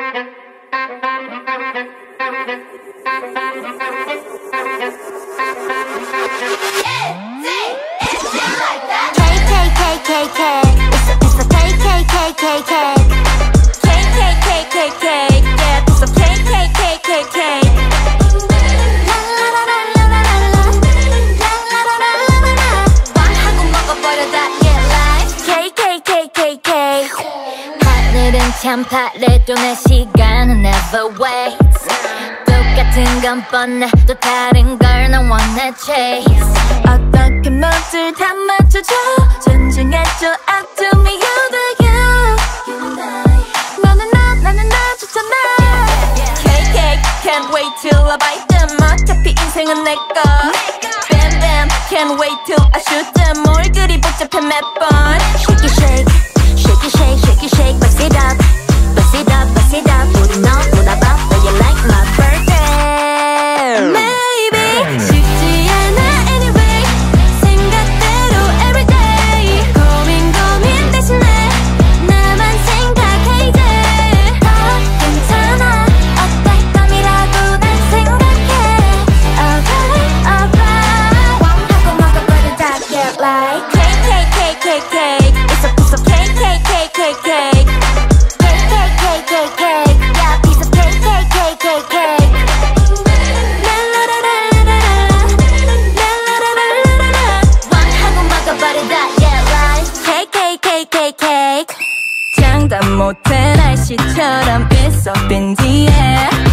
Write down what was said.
참 바래도 내 시간은 never waits. 똑같은 건 뻔해 또 다른 걸 난 원해 chase. 어떻게 멋을 다 맞춰줘 존중해줘 out to me you the you. 너는 나는 나 좋잖아. KK can't wait till I bite them. 어차피 인생은 내꺼. Bam bam can't wait till I shoot them. 뭘 그리 복잡해 몇 번. Shake it shake shake it shake shake it shake bust it up bust it up bust it up 우리 너보다 바빠 you like my birthday. Maybe 쉽지 않아 anyway 생각대로 everyday 고민 대신에 나만 생각해 이제 더 괜찮아 어떨 거미라고 난 생각해. Alright alright 하고 먹어버린 다 get like KKKKK it's a piece of cake cake cake cake cake cake cake cake cake cake yeah piece of cake cake cake cake cake 왕하고 먹어버린 다 yeah right cake cake cake cake cake 장담 못해 날씨처럼 it's up in the air